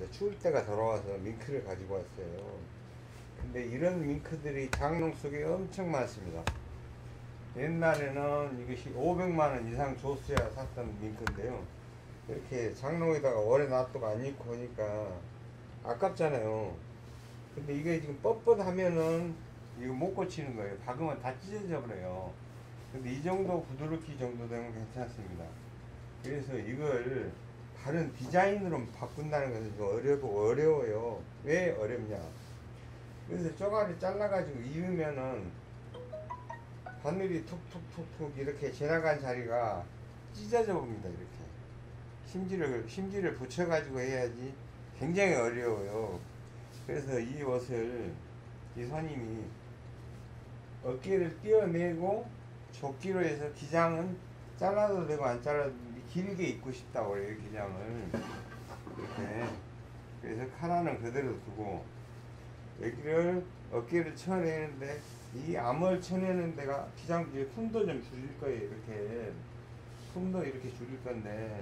추울 때가 돌아와서 밍크를 가지고 왔어요. 근데 이런 밍크들이 장롱 속에 엄청 많습니다. 옛날에는 이것이 500만원 이상 줬어야 샀던 밍크인데요. 이렇게 장롱에다가 오래 놔두고 안 입고 오니까 아깝잖아요. 근데 이게 지금 뻣뻣하면은 이거 못 고치는 거예요. 박으면 다 찢어져 버려요. 근데 이 정도 부드럽기 정도 되면 괜찮습니다. 그래서 이걸 다른 디자인으로 바꾼다는 것은 좀 어려워요. 왜 어렵냐? 그래서 쪼가리 잘라가지고 입으면은 바늘이 툭툭툭툭 이렇게 지나간 자리가 찢어져 봅니다. 이렇게 심지를 붙여가지고 해야지 굉장히 어려워요. 그래서 이 옷을 이 선임이 어깨를 띄어내고 조끼로 해서 기장은 잘라도 되고 안 잘라도 길게 입고 싶다고 그래요. 기장을 이렇게. 그래서 카라는 그대로 두고 여기를 어깨를 쳐내는데 이 암을 쳐내는 데가 기장 뒤에 품도 좀 줄일 거예요. 이렇게 품도 이렇게 줄일 건데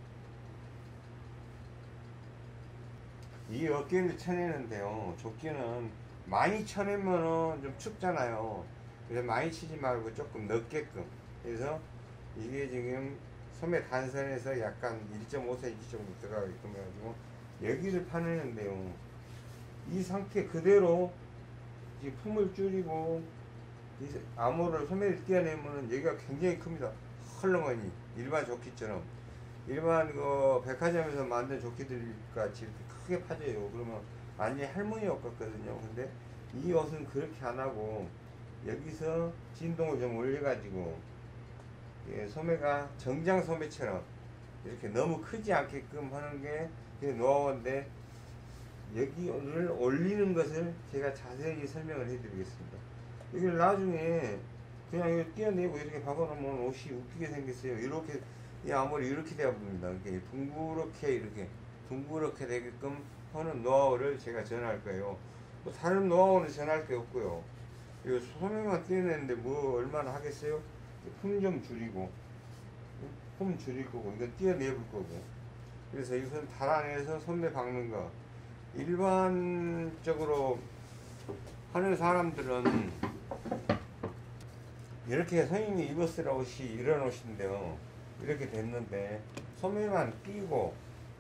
이 어깨를 쳐내는데요, 조끼는 많이 쳐내면은 좀 춥잖아요. 그래서 많이 치지 말고 조금 넓게끔. 그래서 이게 지금 소매 단선에서 약간 1.5cm 정도 들어가게끔 해가지고 여기를 파내는데요, 이 상태 그대로 이 품을 줄이고 이 암호를 소매를 띄어내면은 여기가 굉장히 큽니다. 헐렁하니 일반 조끼처럼. 일반 그 백화점에서 만든 조끼들 같이 이렇게 크게 파져요. 그러면 완전히 할머니 옷 같거든요. 근데 이 옷은 그렇게 안 하고 여기서 진동을 좀 올려가지고 예, 소매가 정장 소매처럼 이렇게 너무 크지 않게끔 하는 게 노하우인데, 여기를 올리는 것을 제가 자세히 설명을 해드리겠습니다. 이걸 나중에 그냥 이거 띄어내고 이렇게 박아놓으면 옷이 웃기게 생겼어요. 이렇게 이 암홀이 이렇게 되어 봅니다. 이렇게 둥그렇게 되게끔 하는 노하우를 제가 전할 거예요. 뭐 다른 노하우는 전할 게 없고요. 이거 소매만 띄어내는데 뭐 얼마나 하겠어요? 품 좀 줄이고, 품 줄일 거고, 이건 띄어내볼 거고. 그래서 이것은 달아내서 소매 박는 거. 일반적으로 하는 사람들은 이렇게 선생님이 입었을 옷이 이런 옷인데요, 이렇게 됐는데 소매만 끼고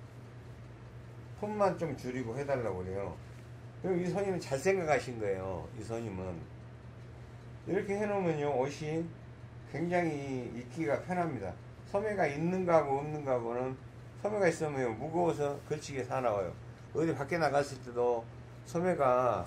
품만 좀 줄이고 해달라고 그래요. 그럼 이 선임은 잘 생각하신 거예요. 이 선임은 이렇게 해놓으면요, 옷이 굉장히 입기가 편합니다. 소매가 있는 거하고 없는 거하고는, 소매가 있으면 무거워서 걸치게 사나워요. 어디 밖에 나갔을 때도 소매가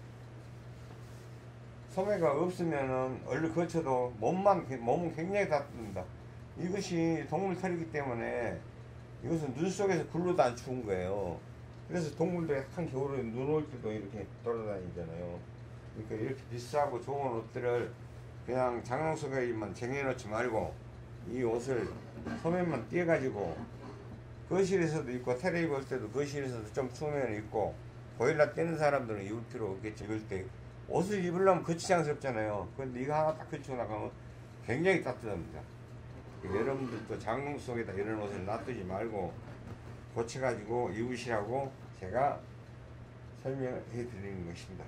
없으면은 얼른 걸쳐도 몸은 굉장히 따뜻합니다. 이것이 동물 털이기 때문에 이것은 눈 속에서 굴러도 안 추운 거예요. 그래서 동물들이 약한 겨울에 눈 올 때도 이렇게 돌아다니잖아요. 그러니까 이렇게 비싸고 좋은 옷들을 그냥 장롱 속에만 쟁여놓지 말고 이 옷을 소매만 띄어가지고 거실에서도 입고 테레비 볼 때도 거실에서도 좀 추우면 입고, 보일러 떼는 사람들은 입을 필요 없겠지. 그럴 때 옷을 입으려면 거치장스럽잖아요. 근데 이거 하나 딱 걸치고 나가면 굉장히 따뜻합니다. 여러분들도 장롱 속에다 이런 옷을 놔두지 말고 고쳐가지고 입으시라고 제가 설명해 드리는 것입니다.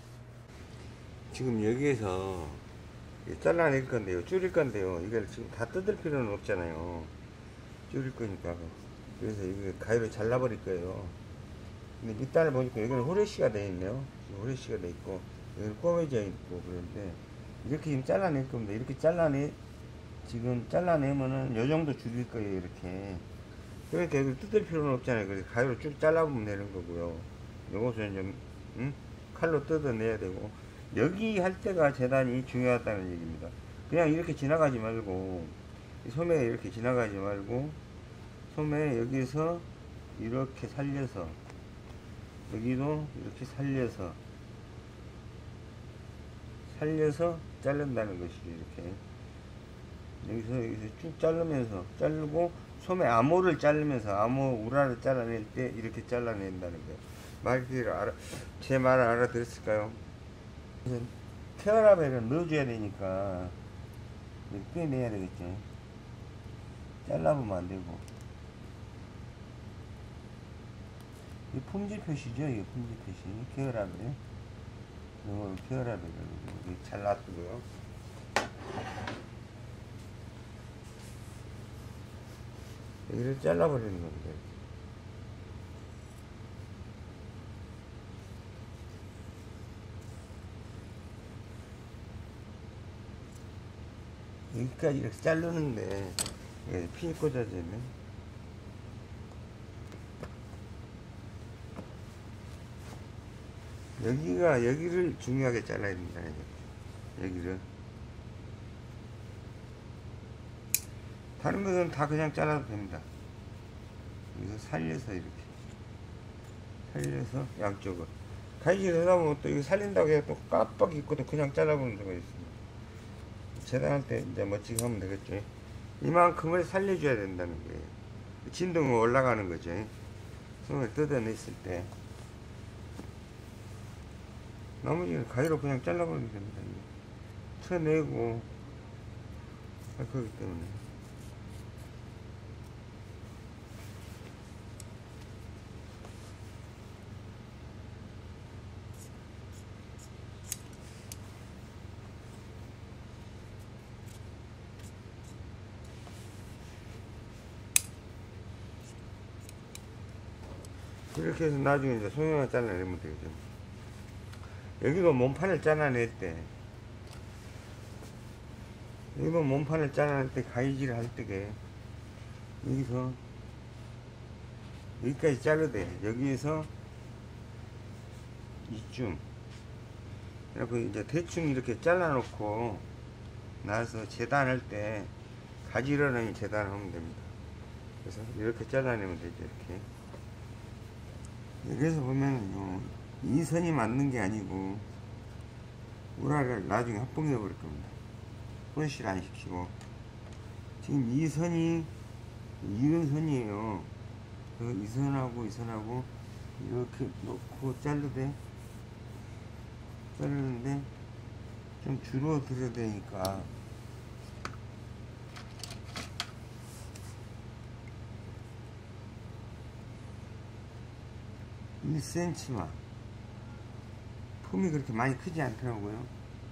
지금 여기에서 잘라낼 건데요, 줄일 건데요, 이걸 지금 다 뜯을 필요는 없잖아요. 줄일 거니까. 그래서 이거 가위로 잘라버릴 거예요. 근데 밑단을 보니까 여기는 후레쉬가 되어 있네요. 후레쉬가 되어 있고 여기는 꼬매져 있고. 그런데 이렇게 지금 잘라낼 겁니다. 이렇게 지금 잘라내면은 요 정도 줄일 거예요. 이렇게. 그러니까 여기 뜯을 필요는 없잖아요. 그래서 가위로 쭉 잘라보면 되는 거고요. 요것은 좀 칼로 뜯어내야 되고, 여기 할 때가 재단이 중요하다는 얘기입니다. 그냥 이렇게 지나가지 말고, 소매에 이렇게 지나가지 말고, 소매 여기서 이렇게 살려서, 여기도 이렇게 살려서 자른다는 것이죠. 이렇게 여기서 쭉 자르고 소매 암호를 자르면서, 암호 우라를 잘라낼 때 이렇게 잘라낸다는 거예요. 제 말을 알아들었을까요? 케어라벨을 넣어줘야 되니까 빼내야 되겠죠. 잘라보면 안 되고. 이 품질 표시죠. 이게 품질 표시. 계열하고요. 이거 계열하고 잘 놔두고요. 여기를 잘라버리는 건데. 여기까지 이렇게 자르는데 핀이 꽂아지네. 여기를 중요하게 잘라야 된다. 여기를. 다른 것은 다 그냥 잘라도 됩니다. 여기서 살려서 이렇게. 살려서 양쪽을. 가위질 하다 보면 또 이거 살린다고 해서 또 깜빡 있거든. 그냥 잘라보는 데가 있습니다. 재단할 때 이제 멋지게 하면 되겠죠. 이만큼을 살려줘야 된다는 거예요. 진동이 올라가는 거죠. 손을 뜯어냈을 때. 나머지는 가위로 그냥 잘라버리면 됩니다. 쳐내고 할 거기 때문에. 이렇게 해서 나중에 이제 소형을 잘라내면 되겠죠. 여기도 몸판을 잘라낼 때, 여기도 몸판을 잘라낼 때 가위질 할 때게, 여기서, 여기까지 자르되, 여기에서 이쯤, 그리고 이제 대충 이렇게 잘라놓고, 나서 재단할 때, 가지런히 재단하면 됩니다. 그래서 이렇게 잘라내면 되죠, 이렇게. 여기서 보면은요, 이 선이 맞는 게 아니고 우라를 나중에 합봉해 버릴 겁니다. 펀실 안 시키고. 지금 이 선이 이런 선이에요. 이 선하고 이 선하고 이렇게 놓고 자르는데 좀 줄어들어야 되니까 (1cm만) 품이 그렇게 많이 크지 않더라고요.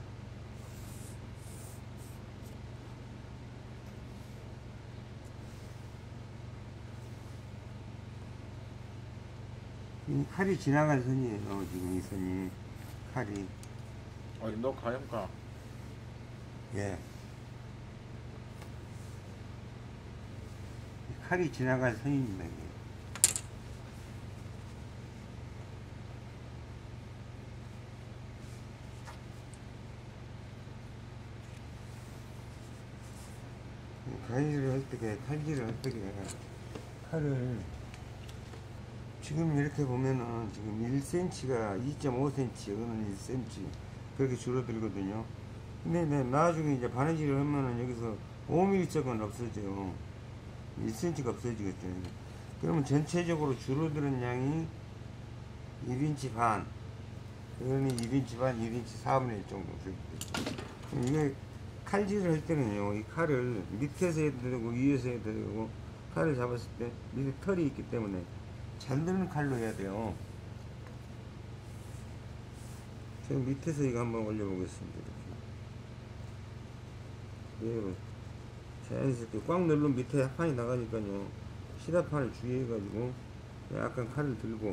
이 칼이 지나간 선이에요. 지금 이 선이 칼이. 어디 너 가니까. 예. 칼이 지나간 선입니다. 이게. 가위질을 할 때, 칼질을 할 때, 칼을, 지금 이렇게 보면은, 지금 1cm가 2.5cm, 이거는 1cm, 그렇게 줄어들거든요. 근데 나중에 이제 바느질을 하면은 여기서 5mm짝은 없어져요. 1cm가 없어지겠죠. 그러면 전체적으로 줄어드는 양이 1인치 반, 이거는 1인치 반, 1인치 4분의 1 정도 되겠죠. 이게 칼질을 할 때는요, 이 칼을 밑에서 해도 되고 위에서 해도 되고, 칼을 잡았을 때 밑에 털이 있기 때문에 잘 드는 칼로 해야 돼요. 제가 밑에서 이거 한번 올려보겠습니다. 이렇게 자연스럽게 꽉 누르면 밑에 합판이 나가니까요, 실합판을 주의해가지고 약간 칼을 들고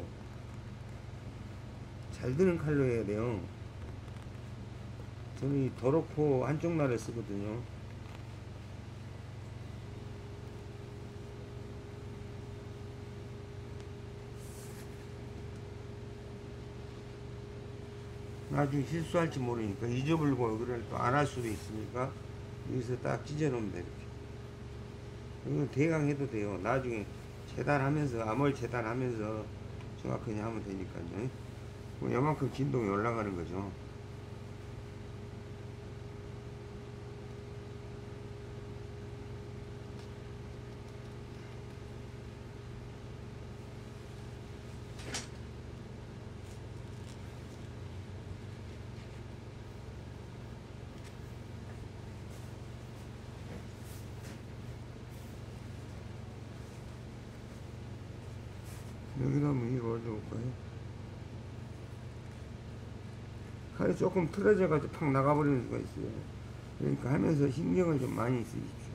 잘 드는 칼로 해야 돼요. 저는 이 도로코 한쪽 날을 쓰거든요. 나중에 실수할지 모르니까 잊어버리고 그걸 또 안 할 수도 있으니까 여기서 딱 찢어 놓으면 돼. 이렇게. 이건 대강 해도 돼요. 나중에 재단하면서, 암홀 재단하면서 정확하게 하면 되니까요. 뭐 요만큼 진동이 올라가는 거죠. 여기로 한번 위로 올려볼까요? 칼이 조금 틀어져가지고 팍 나가버리는 수가 있어요. 그러니까 하면서 신경을 좀 많이 쓰십시오.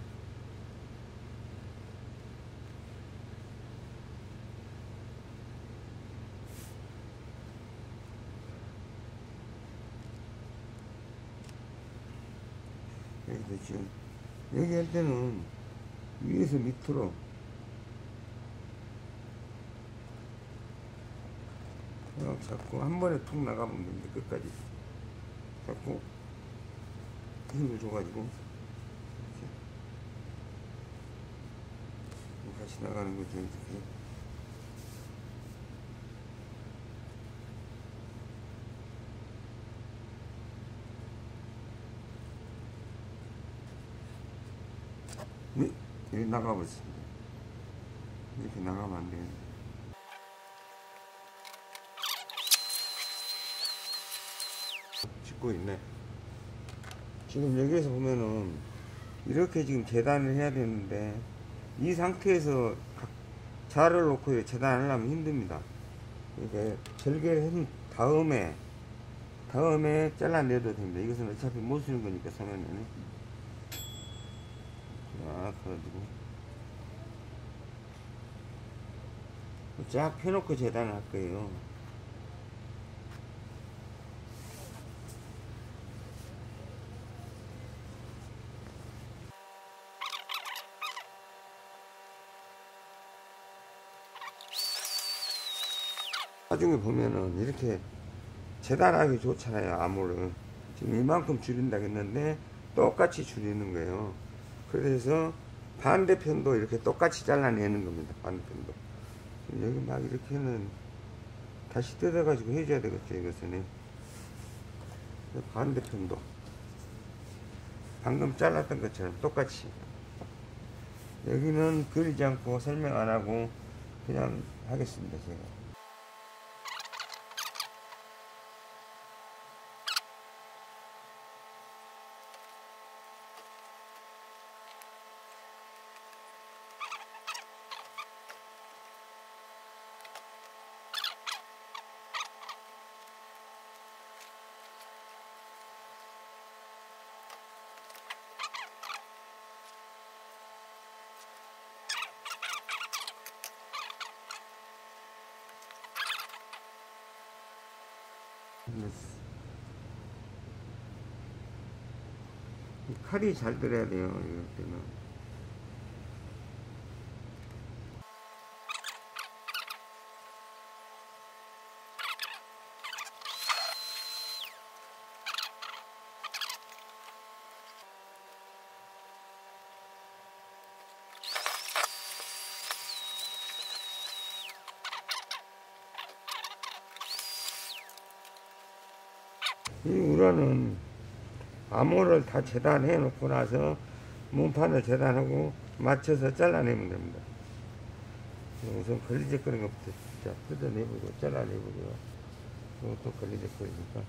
여기도 지금 여기 할 때는 위에서 밑으로 잡고 한 번에 툭 나가면 됩니다. 끝까지 잡고 힘을 줘가지고 이렇게 같이 나가는 거죠. 이렇게. 네, 여기 나가버렸습니다. 이렇게 나가면 안 돼요. 짓고 있네. 지금 여기에서 보면은 이렇게 지금 재단을 해야 되는데 이 상태에서 자를 놓고 재단하려면 힘듭니다. 그러니까 절개를 한 다음에 잘라내도 됩니다. 이것은 어차피 못 쓰는 거니까 서면에는 쫙 걸어주고 쫙 펴놓고 재단을 할 거예요. 나중에 보면은 이렇게 재단하기 좋잖아요. 암호를 지금 이만큼 줄인다고 했는데 똑같이 줄이는 거예요. 그래서 반대편도 이렇게 똑같이 잘라내는 겁니다. 반대편도 여기 막 이렇게는 다시 뜯어 가지고 해줘야 되겠죠. 이것은 반대편도 방금 잘랐던 것처럼 똑같이 여기는 그리지 않고 설명 안 하고 그냥 하겠습니다. 제가 칼이 잘 들어야 돼요. 이럴 때는 이 우라는 암호를 다 재단해 놓고 나서 문판을 재단하고 맞춰서 잘라내면 됩니다. 우선 걸리적거리는 것부터 자, 뜯어내보고 잘라내보고요. 이것도 걸리적거리니까.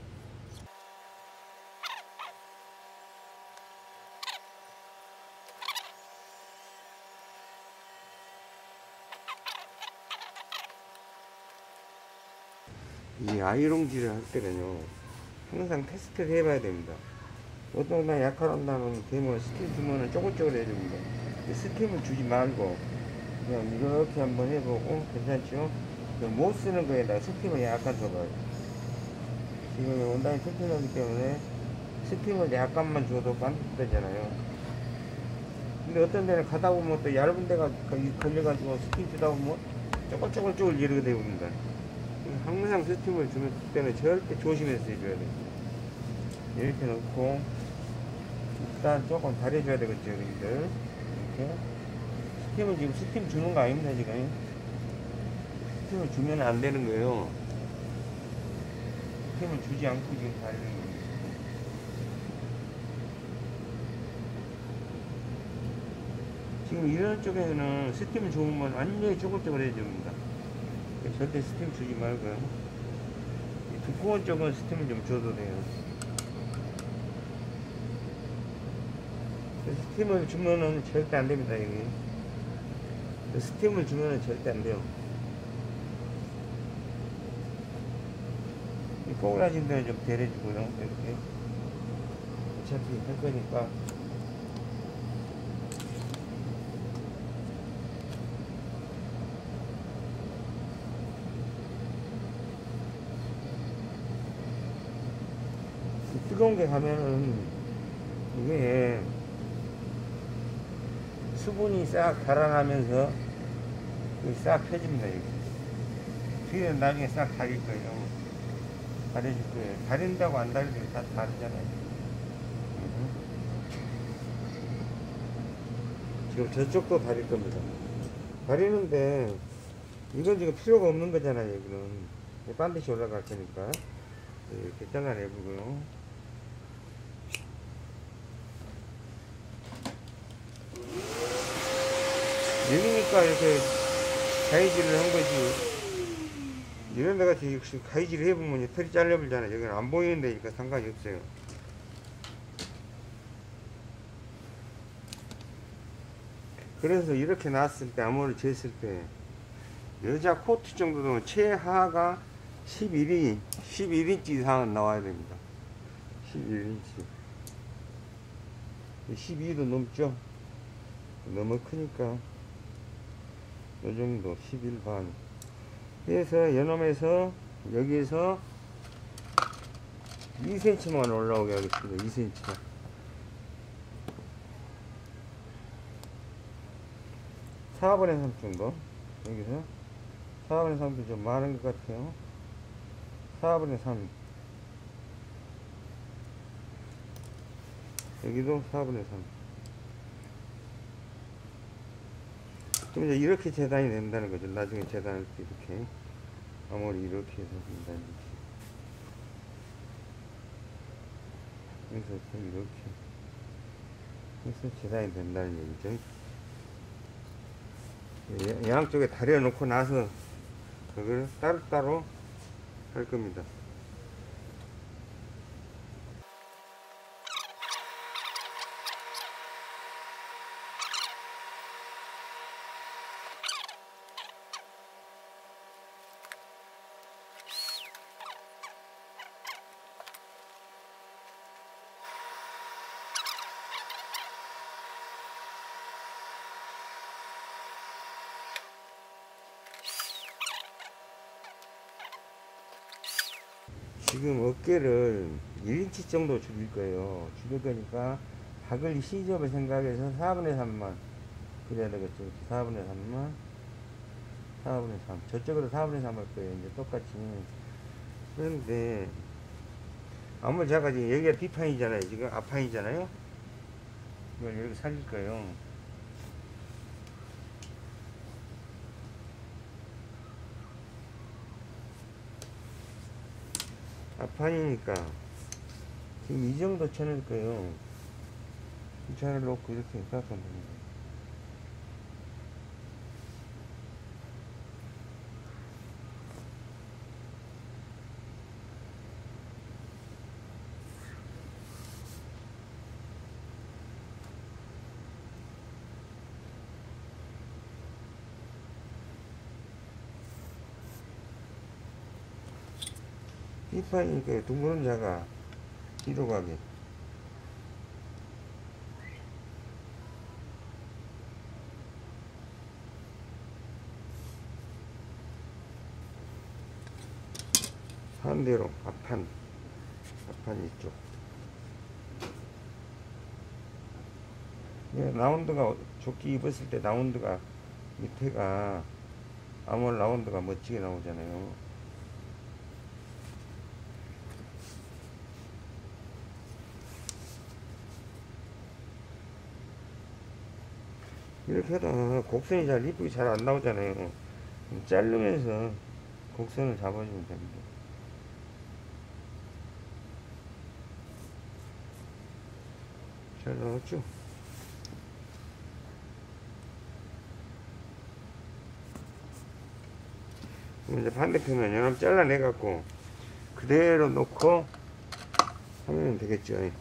이 아이롱질을 할 때는요 항상 테스트를 해봐야 됩니다. 어떤 날 약할한다면 되면 스팀 주면은 쪼글쪼글 해줍니다. 스팀을 주지 말고 그냥 이렇게 한번 해보고 괜찮죠? 못 쓰는 거에다가 스팀을 약간 줘봐요. 지금 원단이 튼튼하기 때문에 스팀을 약간만 줘도 반듯하잖아요. 근데 어떤 데는 가다 보면 또 얇은 데가 걸려가지고 스팀 주다 보면 쪼글쪼글 이렇게 되옵니다. 항상 스팀을 주는 때는 절대 조심해서 해줘야 돼요. 이렇게 넣고 일단 조금 달여줘야 되겠죠. 여러분들 이렇게 스팀을 지금 스팀 주는 거 아닙니다. 지금 스팀을 주면 안 되는 거예요. 스팀을 주지 않고 지금 달리는 겁니다. 지금 이런 쪽에는 스팀을 주면 완전히 쪼글쪼글 해줍니다. 절대 스팀 주지 말고요. 두꺼운 쪽은 스팀을 좀 줘도 돼요. 스팀을 주면은 절대 안 됩니다. 여기 스팀을 주면은 절대 안 돼요. 이 꼬그라진 데를 좀 데려주고요. 이렇게. 어차피 할 거니까. 뜨거운 게 가면은 이게 수분이 싹 달아나면서 싹 펴집니다. 이게. 뒤에는 나중에 싹 다릴 거예요. 다려줄 거예요. 다린다고 안 다려도 다 다르잖아요. 지금 저쪽도 다릴 겁니다. 다리는데 이건 지금 필요가 없는 거잖아요. 여기는 반드시 올라갈 테니까 이렇게 잘라내고요. 여기니까 이렇게 가위질을 한 거지. 이런 데 같이 가위질을 해보면 털이 잘려버리잖아요. 여기는 안 보이는 데니까 상관이 없어요. 그래서 이렇게 놨을 때, 암호를 쟀을 때, 여자 코트 정도는 최하가 11인치 이상은 나와야 됩니다. 11인치. 12도 넘죠? 너무 크니까. 이 정도, 11반. 그래서 요놈에서, 여기에서 2cm만 올라오게 하겠습니다. 2cm. 4분의 3 정도. 여기서 4분의 3도 좀 많은 것 같아요. 4분의 3. 여기도 4분의 3. 좀 이제 이렇게 재단이 된다는 거죠. 나중에 재단할 때 이렇게. 아무리 이렇게 해서 된다는 거지. 그래서 이렇게 해서 재단이 된다는 얘기죠. 양쪽에 다려 놓고 나서 그걸 따로따로 할 겁니다. 지금 어깨를 1인치 정도 줄일 거예요. 줄일 거니까 박을 시접을 생각해서 4분의 3만 그래야 되겠죠. 4분의 3만 4분의 3 저쪽으로 4분의 3 할 거예요. 이제 똑같이. 그런데 아무리 제가 지금 여기가 B판이잖아요. 지금 앞판이잖아요. 이걸 이렇게 살릴 거예요. 앞판이니까 지금 이 정도 쳐낼 거예요. 이 차를 놓고 이렇게 깎으면 됩니다. B판이니까 둥그런 자가 뒤로 가게. 반대로 앞판 이쪽. 라운드가 조끼 입었을 때 라운드가 밑에가 아몰 라운드가 멋지게 나오잖아요. 이렇게 해도 곡선이 잘 이쁘게 잘 안 나오잖아요. 자르면서 곡선을 잡아주면 됩니다. 잘 나왔죠? 그럼 이제 반대편은 요놈 잘라내갖고 그대로 놓고 하면 되겠죠.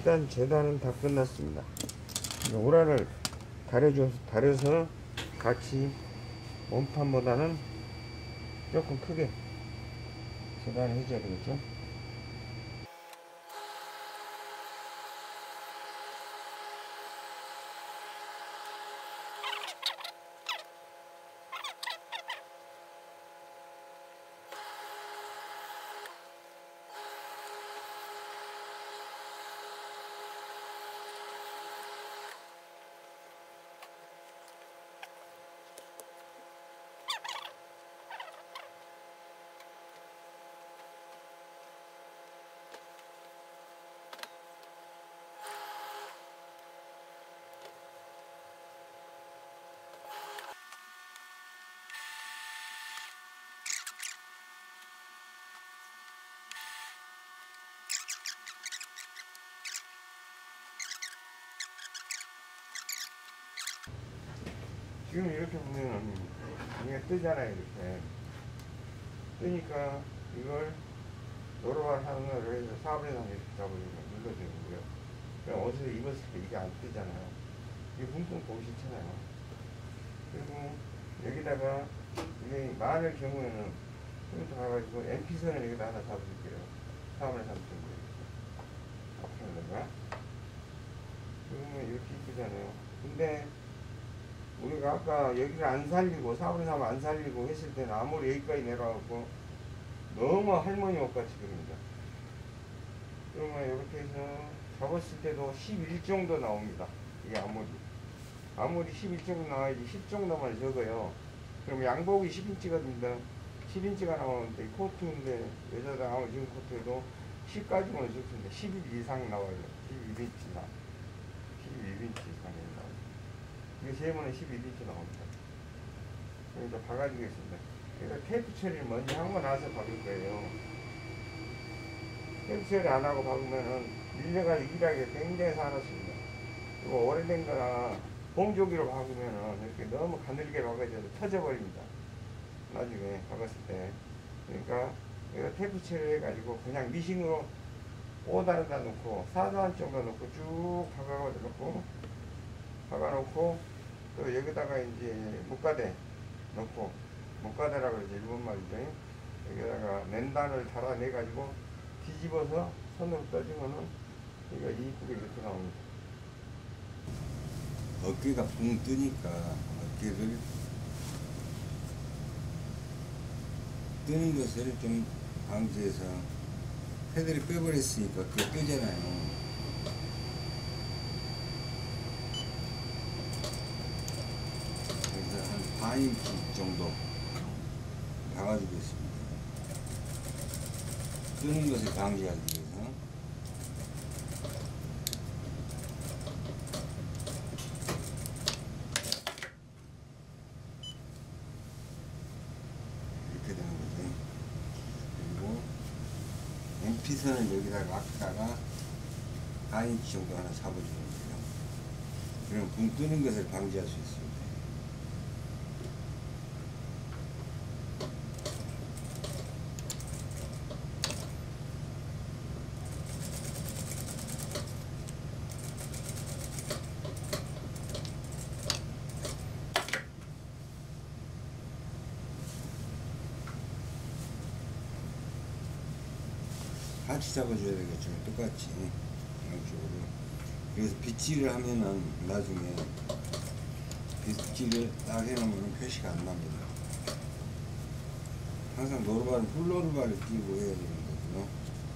일단 재단은 다 끝났습니다. 이제 오라를 다려서 같이 원판보다는 조금 크게 재단을 해줘야 되겠죠. 지금 이렇게 보면 이게 뜨잖아요. 이렇게 뜨니까 이걸 노루발 하는 거를 해서 4분의 3 이렇게 잡아주면 눌러주는고요. 그냥 옷을 입었을 때 이게 안 뜨잖아요. 이게 붕붕 보기 싫잖아요. 그리고 여기다가 이게 많을 경우에는 좀 가가지고 MP선을 여기다 하나 잡아줄게요. 4분의 3 정도 앞에다가 그러면 이렇게 이쁘잖아요. 근데 우리가 아까 여기를 안 살리고 4분의 3 안 살리고 했을 때는 아무리 여기까지 내려가고 너무 할머니 옷같이 그립니다. 그러면 이렇게 해서 잡았을 때도 11 정도 나옵니다. 이게 아무리 11 정도 나와야지 10 정도만 적어요. 그럼 양복이 10인치거든요. 10인치가 나오는데 코트인데 여자들 아무 지금 코트에도 10까지만 적는데 11 이상 나와요. 11인치 이상 11인치 이상이 나와요. 이게 세번에 11인치 나옵니다. 그러니까 박아주겠습니다. 그러니까 테이프 처리를 먼저 하고 나서 박을 거예요. 테이프 처리 안 하고 박으면은 밀려가지고 일하기가 굉장히 사납습니다. 그리고 오래된 거나 봉조기로 박으면은 이렇게 너무 가늘게 박아져서 터져버립니다. 나중에 박았을 때. 그러니까 이거 테이프 처리를 해가지고 그냥 미싱으로 5단에다 놓고 4단 정도 놓고 쭉 박아놓고 또 여기다가 이제 목가대 넣고, 목가대라고 그러지 일본 말이죠. 여기다가 맨단을 달아내가지고 뒤집어서 손으로 떠주면은 이거 이쁘게 이렇게 나옵니다. 어깨가 붕 뜨니까 어깨를 뜨는 것을 좀 방지해서 패드를 빼버렸으니까 그게 뜨잖아요. 그래서 한 4인치 정도 박아주겠습니다. 뜨는 것을 방지하기 위해서. 이렇게 되는 거죠. 그리고 MP선을 여기다가 놨다가 4인치 정도 하나 잡아주는 거예요. 그럼 붕 뜨는 것을 방지할 수 있습니다. 같이 잡아줘야 되겠죠. 똑같이 양쪽으로. 그래서 빗질을 하면은 나중에 빗질을 딱 해놓으면 표시가 안 납니다. 항상 노루발은 훌노루발을 끼고 해야 되는 거고요.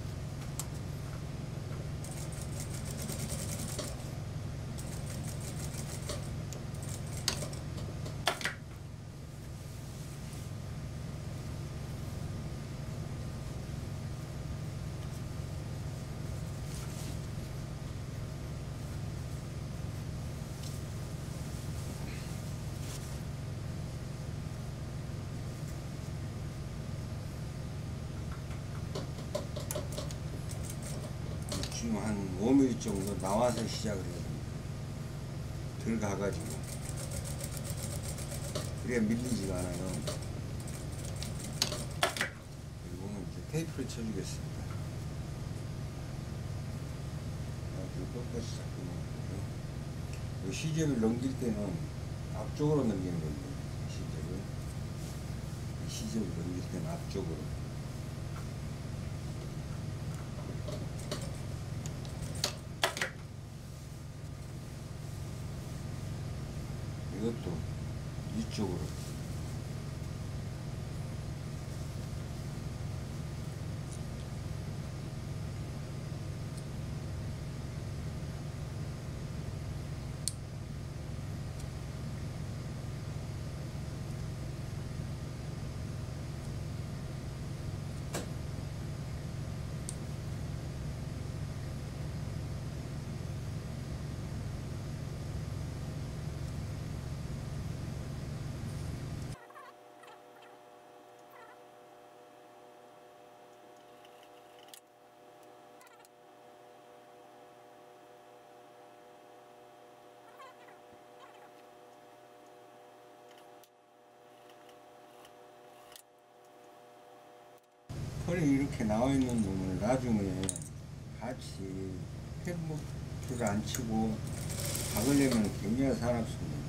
지금 한 5mm 정도 나와서 시작을 해야 됩니다. 들어가가지고. 그래야 밀리지가 않아요. 그리고 이제 테이프를 쳐주겠습니다. 똑같이 잡고 있고요. 시접을 넘길 때는 앞쪽으로 넘기는 겁니다. 시접을 넘길 때는 앞쪽으로. 이것도 이쪽으로. 털이 이렇게 나와 있는 놈을 나중에 같이 탭부를 안 치고 박으려면 굉장히 사납습니다.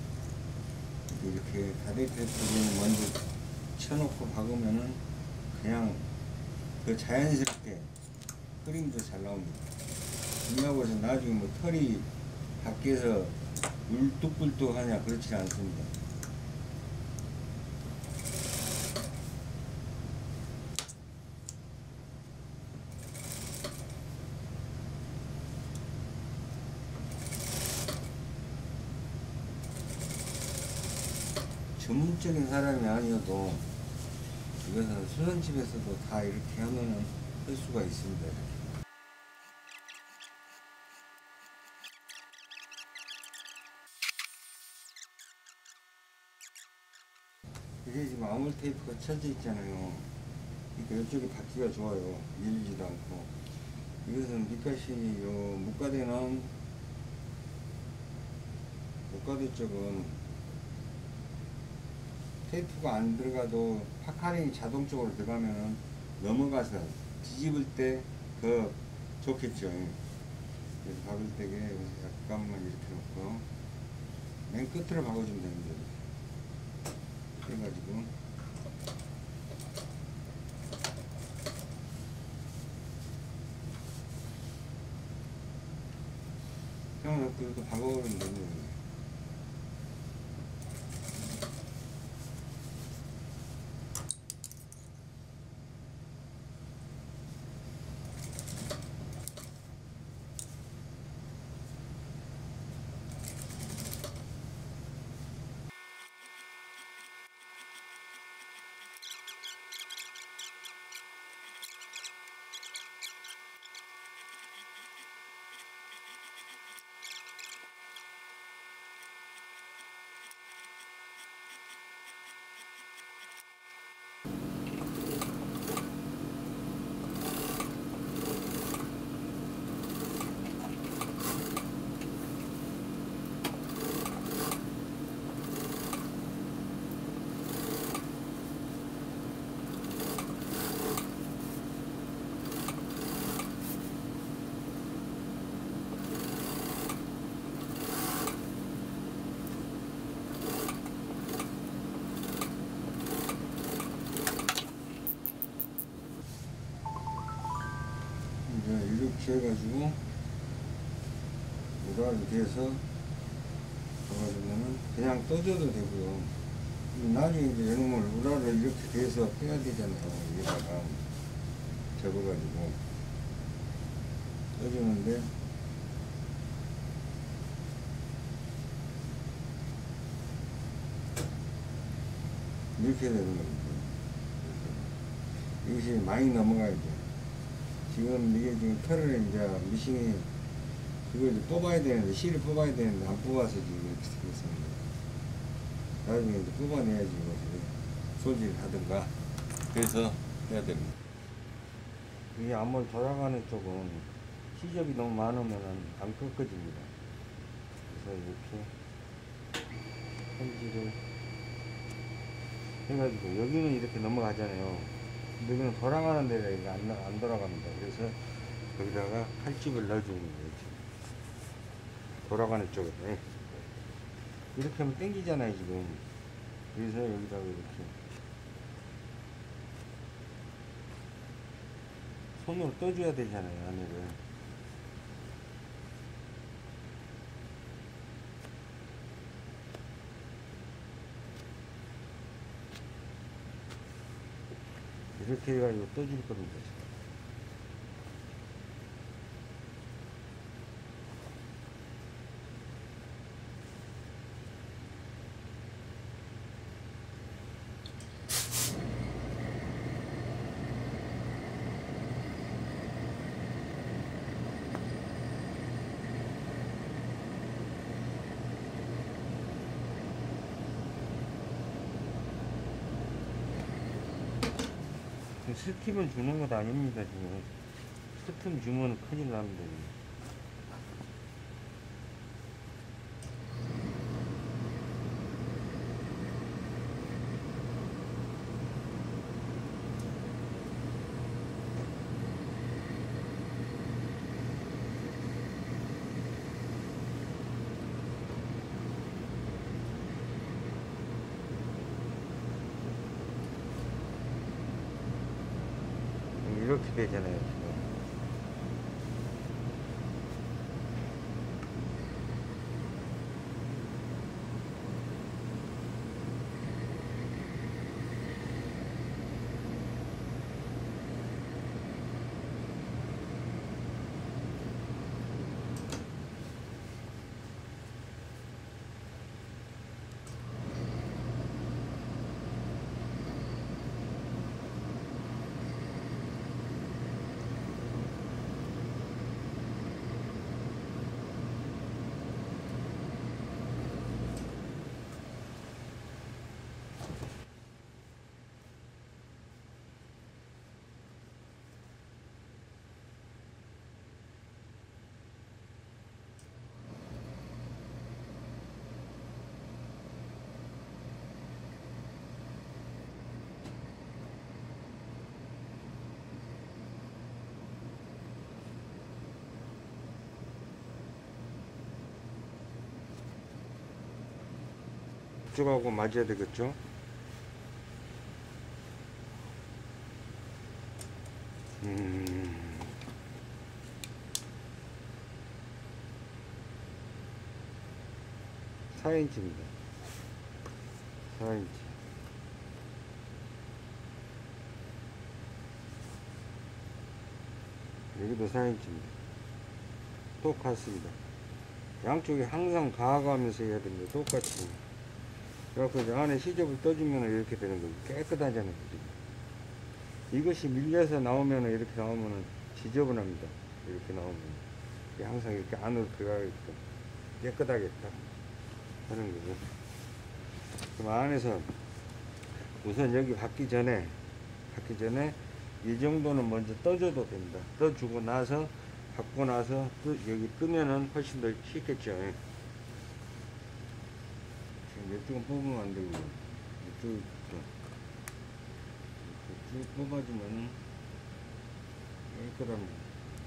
이렇게 다리 탭부를 먼저 쳐놓고 박으면은 그냥 더 자연스럽게 그림도 잘 나옵니다. 그렇다고 해서 나중에 뭐 털이 밖에서 울뚝불뚝 하냐 그렇지 않습니다. 전문적인 사람이 아니어도 이것은 수선집에서도 다 이렇게 하면은 할 수가 있습니다. 이게 지금 아몰 테이프가 쳐져 있잖아요. 그러니까 이쪽이 받기가 좋아요. 밀리지도 않고. 이것은 밑가시 요 목가대 쪽은 테이프가 안 들어가도 파카링이 자동적으로 들어가면 넘어가서 뒤집을 때 더 좋겠죠. 그래서 박을 때에 약간만 이렇게 놓고 맨 끝으로 박아주면 됩니다. 해가지고 세워놓고 이렇게 박아버리면 됩니다. 이렇게 해가지고 우라를 대서 잡아주면은 그냥 떠줘도 되고요. 나중에 이제 이놈을 우라를 이렇게 대서 빼야 되잖아요. 여기다가 접어가지고 떠주는데 이렇게 되는 겁니다. 이것이 많이 넘어가야 돼. 지금 이게 지금 털을 이제 미싱이 그걸 이제 뽑아야 되는데 실을 뽑아야 되는데 안 뽑아서 지금 이렇게 생겼습니다. 나중에 이제 뽑아내야지 이거 소지를 하든가 그래서 해야 됩니다. 이게 암을 돌아가는 쪽은 시접이 너무 많으면 안 꺾어집니다. 그래서 이렇게 편지를 해가지고 여기는 이렇게 넘어가잖아요. 여기는 돌아가는 데가 안 돌아갑니다. 그래서 여기다가 칼집을 넣어주는 거예요. 돌아가는 쪽으로. 예. 이렇게 하면 땡기잖아요 지금. 그래서 여기다가 이렇게 손으로 떠줘야 되잖아요 안에를. 이렇게 해가지고 떠줄 겁니다 지금. 스팀을 주는 것 아닙니다 지금. 스팀 주면 큰일 납니다 지금. 이렇게 되잖아요 지금. 이쪽하고 맞아야 되겠죠? 음. 4인치입니다. 4인치. 여기도 4인치입니다. 똑같습니다. 양쪽에 항상 가가면서 해야 됩니다. 똑같이. 그래갖고 이제 안에 시접을 떠주면 이렇게 되는 거죠. 깨끗하잖아요. 지금. 이것이 밀려서 나오면 이렇게 나오면 지저분합니다. 이렇게 나오면. 항상 이렇게 안으로 들어가게끔 깨끗하겠다 하는 거죠. 그럼 안에서 우선 여기 받기 전에 이 정도는 먼저 떠줘도 됩니다. 떠주고 나서 받고 나서 여기 뜨면은 훨씬 더 쉽겠죠. 이쪽은 뽑으면 안 되고 이쪽 쭉 뽑아주면 깨끗합니다.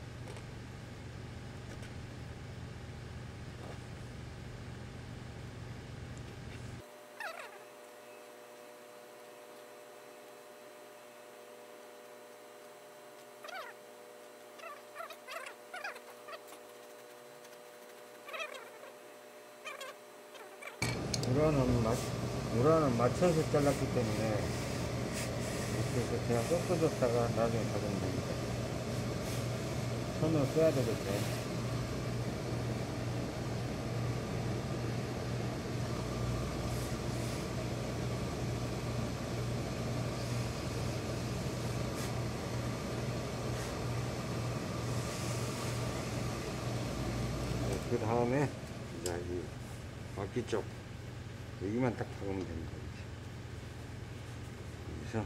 우라는 맞춰서 잘랐기 때문에 이렇게 해서 그냥 꺾어줬다가 나중에 가져오면 됩니다. 손으로 써야 되겠죠. 그 다음에 이제 이 바퀴 쪽 여기만 딱 박으면 됩니다. 여기서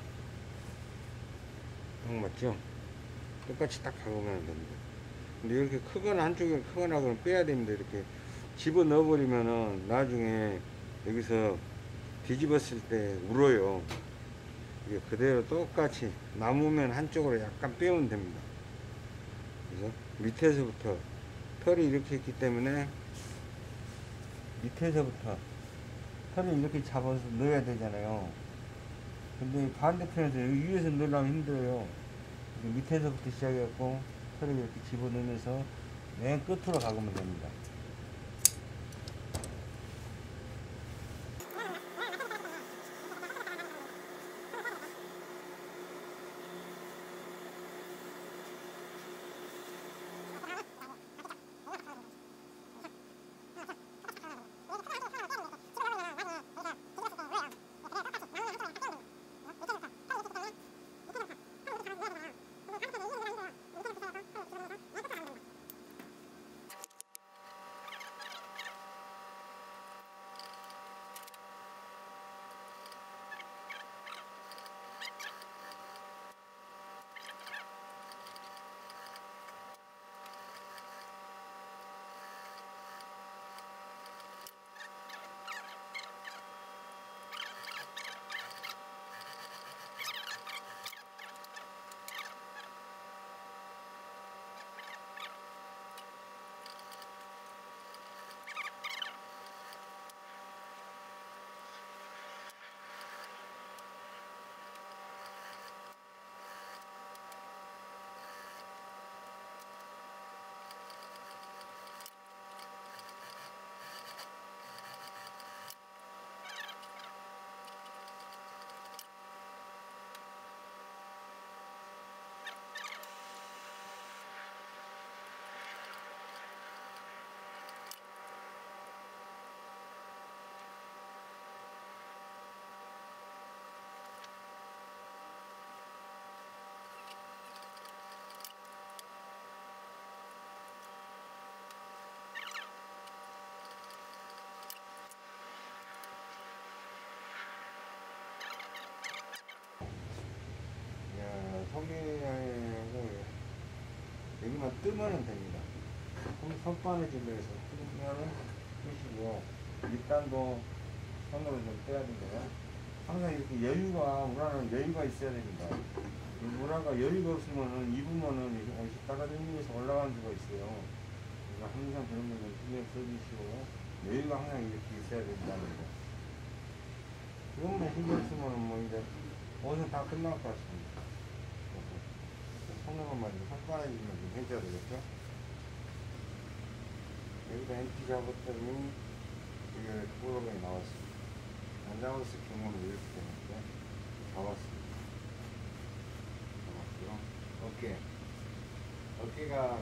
딱 맞죠? 똑같이 딱 박으면 됩니다. 근데 이렇게 크거나 한쪽에 크거나 그러면 빼야 됩니다. 이렇게 집어 넣어 버리면은 나중에 여기서 뒤집었을 때 울어요. 이게 그대로 똑같이 남으면 한쪽으로 약간 빼면 됩니다. 그래서 밑에서부터 털이 이렇게 있기 때문에 밑에서부터 털을 이렇게 잡아서 넣어야 되잖아요. 근데 반대편에서 여기 위에서 넣으려면 힘들어요. 밑에서부터 시작해갖고 털을 이렇게 집어넣으면서 맨 끝으로 가보면 됩니다. 소개하고 여기만 뜨면은 됩니다. 손바느질로 해서 뜨면은 뜨시고 밑단도 손으로 좀 떼야 됩니다. 항상 이렇게 여유가 문화는 여유가 있어야 됩니다. 이 문화가 여유가 없으면은 입으면은 옷이 따라다니면서 올라가는 수가 있어요. 그러니까 항상 그런 거좀 신경 써주시고 여유가 항상 이렇게 있어야 된다는 거. 그것만 신경 쓰면은 뭐 이제 옷은 다 끝날 것 같습니다. 손으로만 손바닥이면 좀 해줘야 되겠죠? 여기다 NT 잡았더니 이게 뽀록이 나왔습니다. 안 잡았을 경우는 이렇게 되는데 잡았습니다. 잡았고요. 어깨가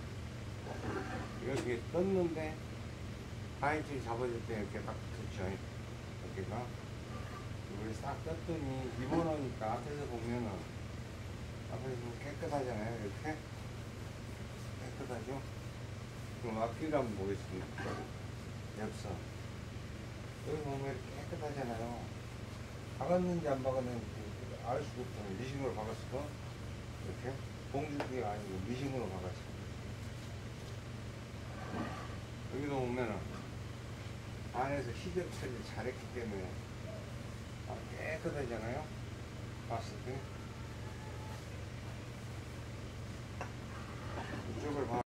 이렇게 떴는데 하인줄이 잡아줄 때 이렇게 딱 붙죠. 어깨가 이걸 싹 떴더니 입어놓으니까 앞에서 보면은 앞에서 깨끗하잖아요. 이렇게 깨끗하죠. 그럼 앞뒤를 한번 보겠습니다. 옆선 여기 보면 이렇게 깨끗하잖아요. 박았는지 안 박았는지 알 수가 없잖아요. 미싱으로 박았어도 이렇게 봉줄기가 아니고 미싱으로 박았습니다. 여기도 보면은 안에서 시접 처리 잘했기 때문에 깨끗하잖아요. 봤을 때 이쪽을 봐.